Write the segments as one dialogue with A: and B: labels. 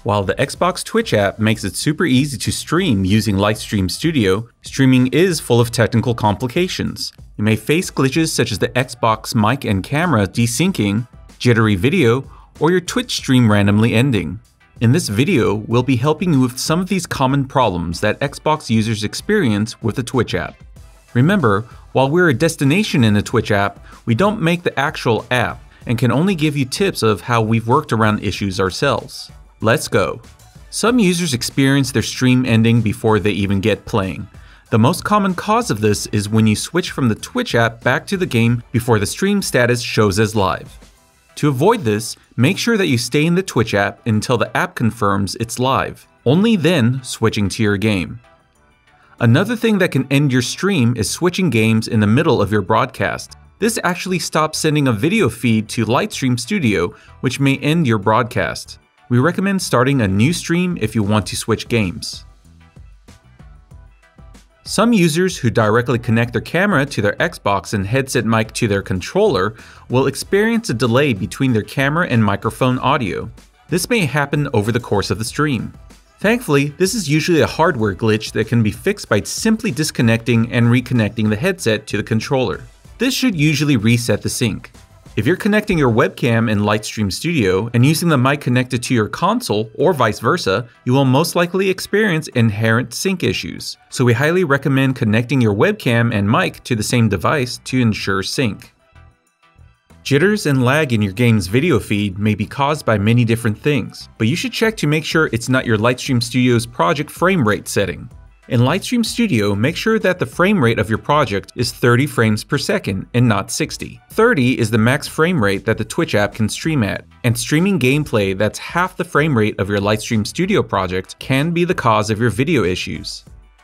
A: While the Xbox Twitch app makes it super easy to stream using Lightstream Studio, streaming is full of technical complications. You may face glitches such as the Xbox mic and camera desyncing, jittery video, or your Twitch stream randomly ending. In this video, we'll be helping you with some of these common problems that Xbox users experience with the Twitch app. Remember, while we're a destination in the Twitch app, we don't make the actual app and can only give you tips of how we've worked around issues ourselves. Let's go. Some users experience their stream ending before they even get playing. The most common cause of this is when you switch from the Twitch app back to the game before the stream status shows as live. To avoid this, make sure that you stay in the Twitch app until the app confirms it's live, only then switching to your game. Another thing that can end your stream is switching games in the middle of your broadcast. This actually stops sending a video feed to Lightstream Studio, which may end your broadcast. We recommend starting a new stream if you want to switch games. Some users who directly connect their camera to their Xbox and headset mic to their controller will experience a delay between their camera and microphone audio. This may happen over the course of the stream. Thankfully, this is usually a hardware glitch that can be fixed by simply disconnecting and reconnecting the headset to the controller. This should usually reset the sync. If you're connecting your webcam in Lightstream Studio and using the mic connected to your console or vice versa, you will most likely experience inherent sync issues. So we highly recommend connecting your webcam and mic to the same device to ensure sync. Jitters and lag in your game's video feed may be caused by many different things, but you should check to make sure it's not your Lightstream Studio's project frame rate setting. In Lightstream Studio, make sure that the frame rate of your project is 30 frames per second and not 60. 30 is the max frame rate that the Twitch app can stream at, and streaming gameplay that's half the frame rate of your Lightstream Studio project can be the cause of your video issues.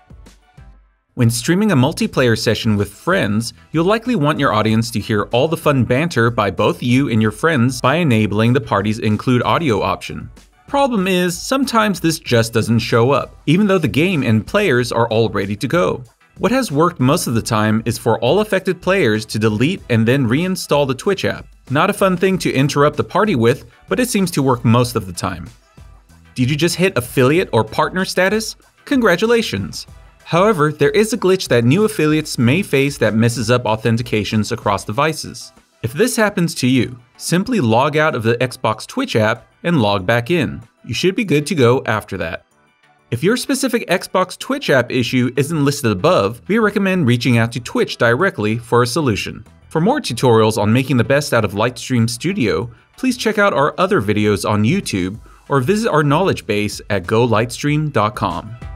A: When streaming a multiplayer session with friends, you'll likely want your audience to hear all the fun banter by both you and your friends by enabling the party's include audio option. Problem is, sometimes this just doesn't show up, even though the game and players are all ready to go. What has worked most of the time is for all affected players to delete and then reinstall the Twitch app. Not a fun thing to interrupt the party with, but it seems to work most of the time. Did you just hit affiliate or partner status? Congratulations! However, there is a glitch that new affiliates may face that messes up authentications across devices. If this happens to you, simply log out of the Xbox Twitch app and log back in. You should be good to go after that. If your specific Xbox Twitch app issue isn't listed above, we recommend reaching out to Twitch directly for a solution. For more tutorials on making the best out of Lightstream Studio, please check out our other videos on YouTube or visit our knowledge base at golightstream.com.